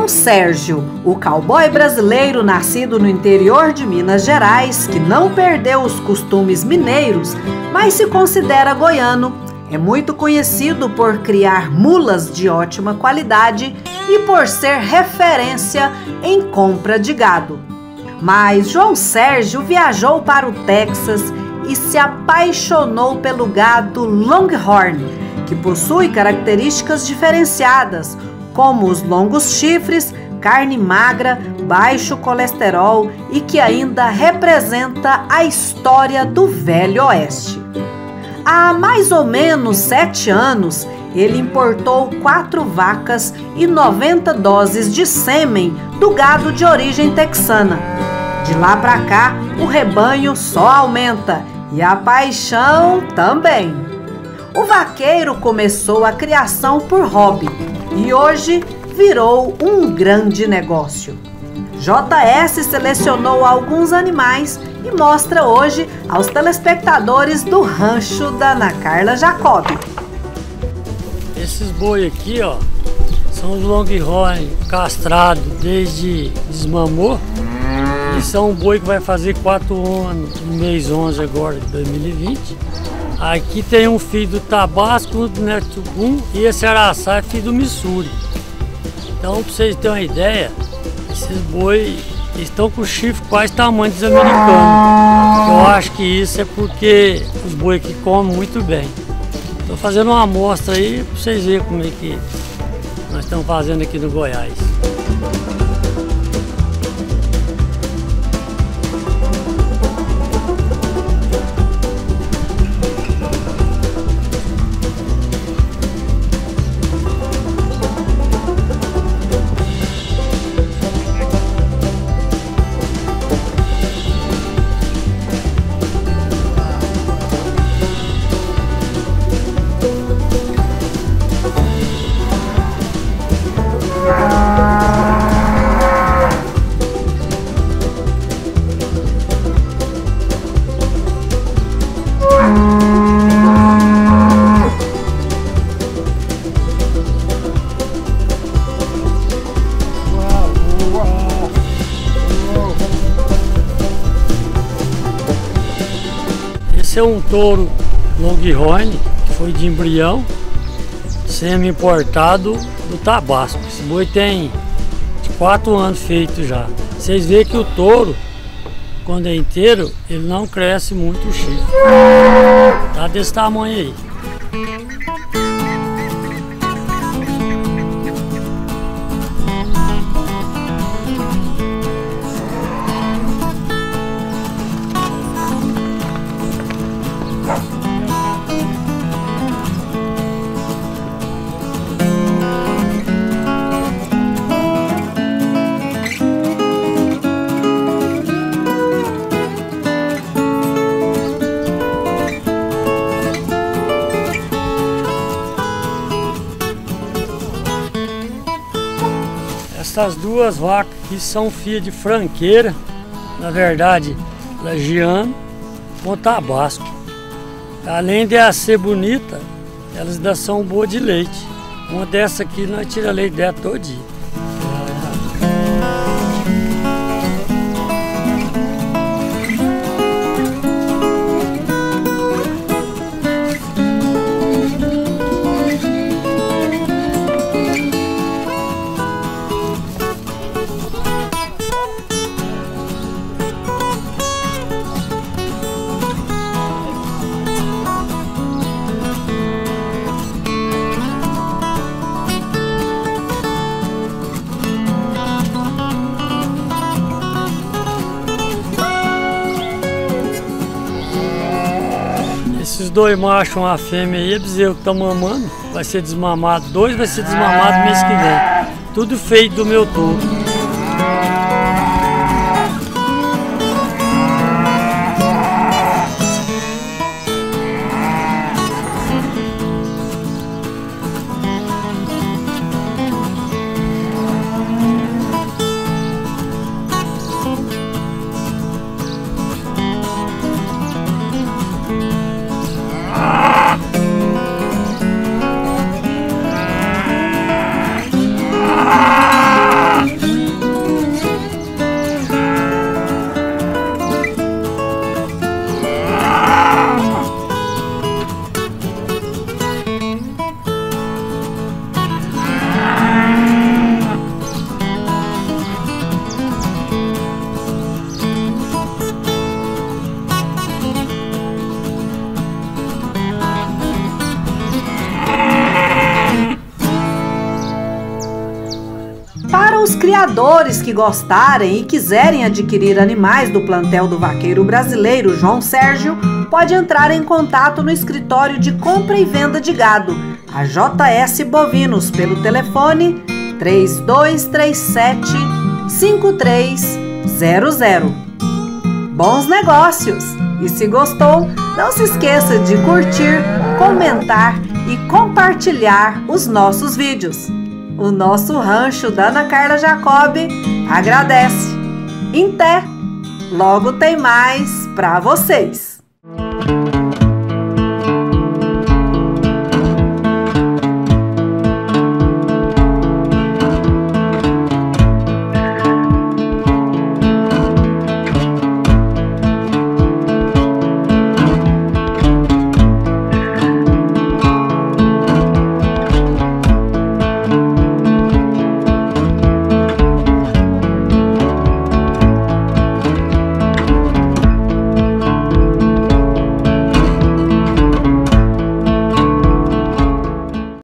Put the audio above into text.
João Sérgio, o cowboy brasileiro nascido no interior de Minas Gerais, que não perdeu os costumes mineiros, mas se considera goiano, é muito conhecido por criar mulas de ótima qualidade e por ser referência em compra de gado. Mas João Sérgio viajou para o Texas e se apaixonou pelo gado Longhorn, que possui características diferenciadas, como os longos chifres, carne magra, baixo colesterol e que ainda representa a história do Velho Oeste. Há mais ou menos 7 anos, ele importou 4 vacas e 90 doses de sêmen do gado de origem texana. De lá para cá, o rebanho só aumenta e a paixão também. O vaqueiro começou a criação por hobby e hoje virou um grande negócio. JS selecionou alguns animais e mostra hoje aos telespectadores do rancho da Ana Carla Jacob. Esses boi aqui, ó, são os Longhorn castrados desde desmamou. E são um boi que vai fazer 4 anos, no mês 11 agora de 2020. Aqui tem um filho do Tabasco, do Netugum, e esse Araçá é filho do Missouri. Então, para vocês terem uma ideia, esses boi estão com o chifre quase tamanho dos americanos. Eu acho que isso é porque os boi aqui comem muito bem. Estou fazendo uma amostra aí para vocês verem como é que nós estamos fazendo aqui no Goiás. Esse é um touro Longhorn, que foi de embrião, semi-importado do Tabasco. Esse boi tem 4 anos feito já. Vocês veem que o touro, quando é inteiro, ele não cresce muito o chifre. Tá desse tamanho aí. Essas 2 vacas aqui são filhas de franqueira, na verdade, Lagiano com Tabasco. Além de ela ser bonita, elas ainda são boa de leite. Uma dessa aqui nós tiramos leite dela todo dia. Esses 2 machos, uma fêmea aí, é bezerro que estão mamando, vai ser desmamado. 2 vai ser desmamado mês que vem. Tudo feito do meu touro. Para os criadores que gostarem e quiserem adquirir animais do plantel do vaqueiro brasileiro João Sérgio, pode entrar em contato no escritório de compra e venda de gado, a JS Bovinos, pelo telefone 3237-5300. Bons negócios! E se gostou, não se esqueça de curtir, comentar e compartilhar os nossos vídeos. O nosso rancho da Ana Carla Jacobi agradece. Em té, logo tem mais para vocês.